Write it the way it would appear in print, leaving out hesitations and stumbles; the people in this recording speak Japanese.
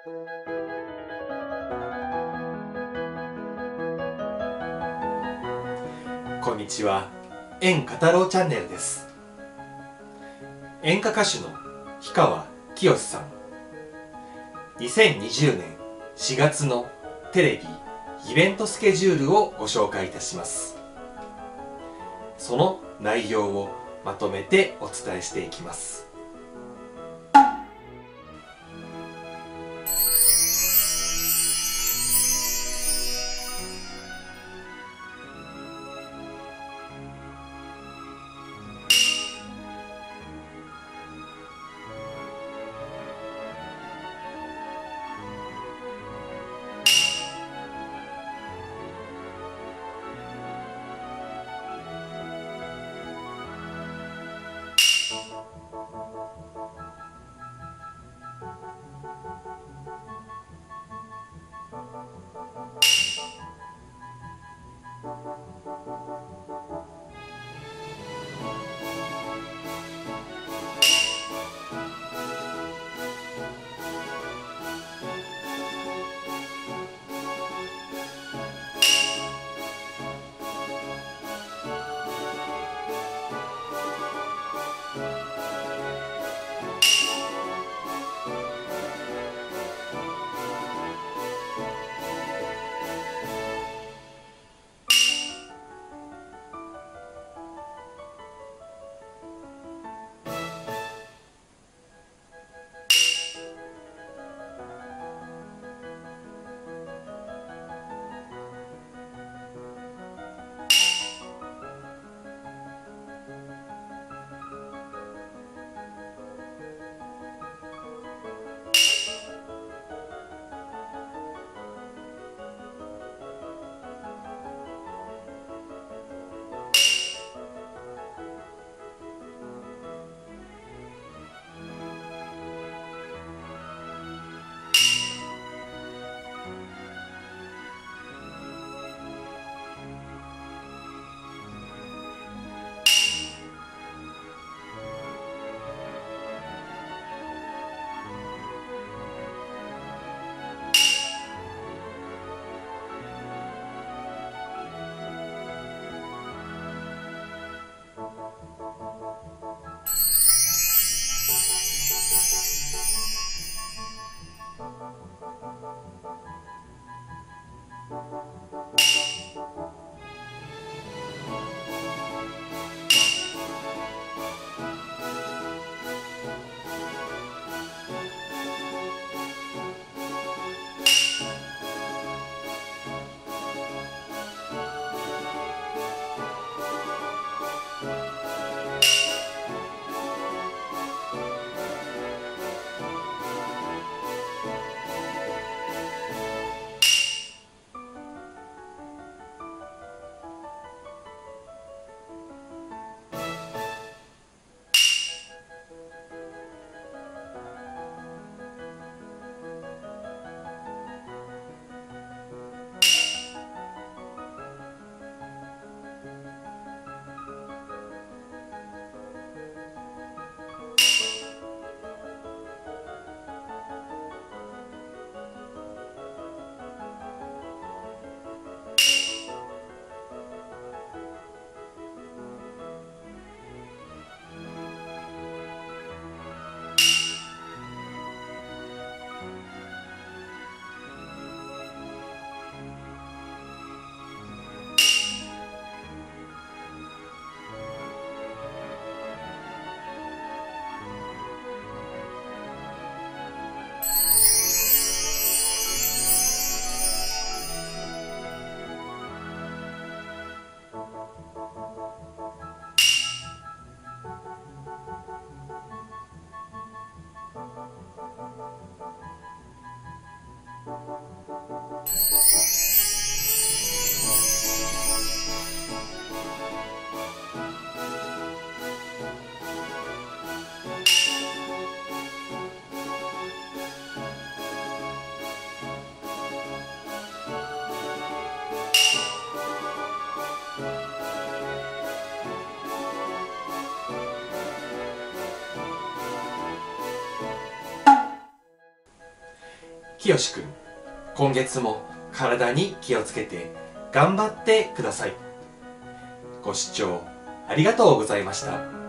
こんにちは、演歌太郎チャンネルです。演歌歌手の氷川きよしさん、2020年4月のテレビイベントスケジュールをご紹介いたします。その内容をまとめてお伝えしていきます。 きよしくん、今月も体に気をつけて頑張ってください。ご視聴ありがとうございました。